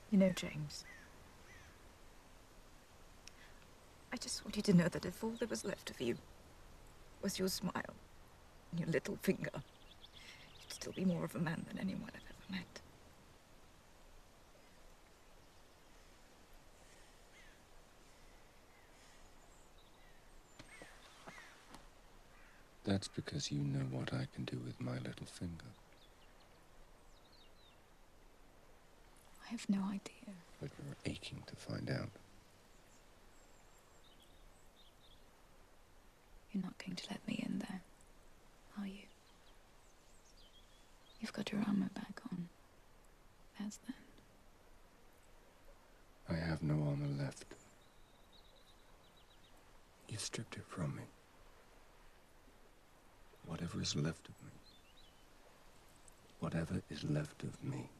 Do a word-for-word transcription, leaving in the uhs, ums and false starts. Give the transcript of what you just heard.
You know, James, I just want you to know that if all there was left of you was your smile and your little finger, you'd still be more of a man than anyone I've ever met. That's because you know what I can do with my little finger. I have no idea. But you're aching to find out. You're not going to let me in there, are you? You've got your armor back on. That's that. I have no armor left. You stripped it from me. Whatever is left of me. Whatever is left of me.